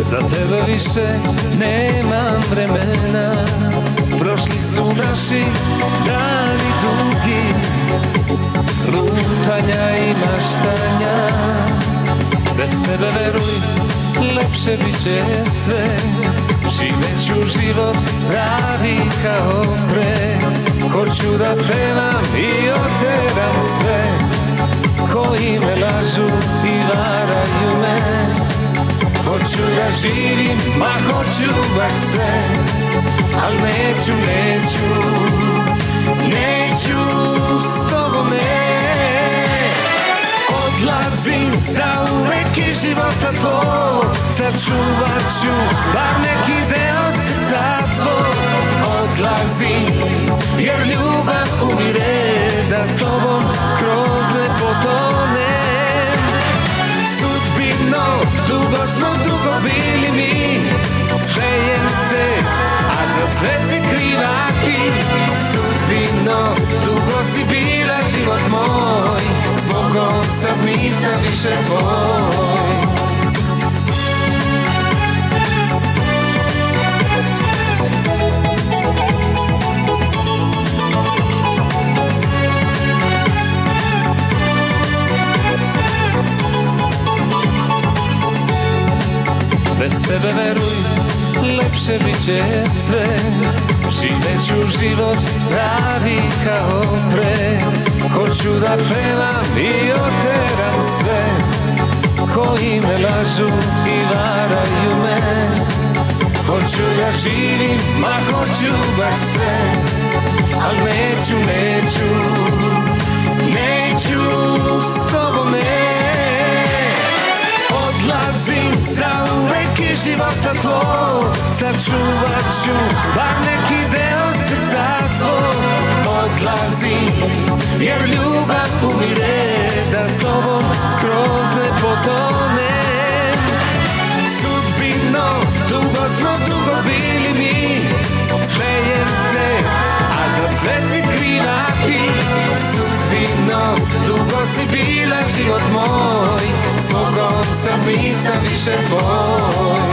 Za tebe više nemam vremena, prošli su naši dani dugi, lutanja i maštanja. Bez tebe, veruj, lepše bit će sve, živeću život pravi kao pre. Hoću da pevam i oteram sve koji me lažu i varaju me. Hoću da živim, ma hoću baš sve, al neću s tobom odlazim zauvek iz života tvog, sačuvat ću bar neki deo srca svog. Odlazim jer ljubav umire, da s tobom skroz ne potonem. Sudbino, dugo bili mi, smejem se, a za sve si kriva ti. Sudbino, dugo si bila život moj, zbogom sad nisam više tvoj. Bez tebe, veruj, lepše bit će sve, živeću život pravi kao pre. Hoću da pevam i oteram sve koji me lažu i varaju me. Hoću da živim, ma hoću baš sve, al neću s tobom odlazim zauvek iz života tvog, sačuvat ću bar neki deo srca svog. Odlazim jer ljubav umire, da s tobom skroz ne potonem. Sudbino, dugo bili mi, smejem se, a za sve si kriva ti. Sudbino, dugo si bila život moj, zbogom sad nisam više tvoj.